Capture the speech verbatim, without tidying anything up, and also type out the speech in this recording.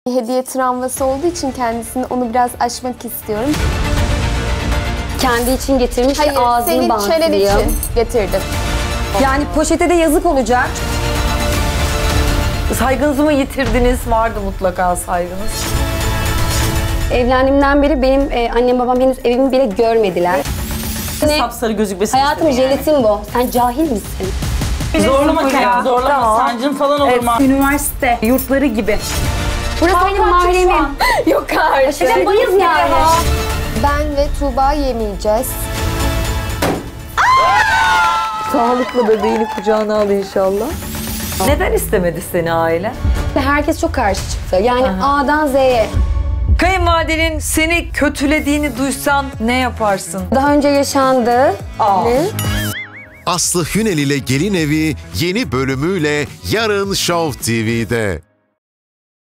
Hediye travması olduğu için kendisini onu biraz aşmak istiyorum. Kendi için getirmiş. Hayır, ağzını senin bantlıyor. çenen için getirdim. Yani poşete de yazık olacak. Saygınızı mı yitirdiniz? Vardı mutlaka saygınız. Evlendiğimden beri benim e, annem babam henüz evimi bile görmediler. Ne? Sapsarı gözükmesin. Hayatım jelatin bu. Sen cahil misin? Zorlama kendini, zorlama. Tamam. Sancın falan olur Evet, mu? üniversite yurtları gibi. Burası benim mahremim. Yok artık. Sen bayız yani. Ben ve Tuğba yemeyeceğiz. Sağlıklı bebeğini kucağına al inşallah. Neden istemedi seni aile? Herkes çok karşı çıktı. Yani A'dan Z'ye. Kayınvalidenin seni kötülediğini duysan ne yaparsın? Daha önce yaşandı. Aa. Ne? Aslı Hünel ile Gelin Evi yeni bölümüyle yarın Show T V'de.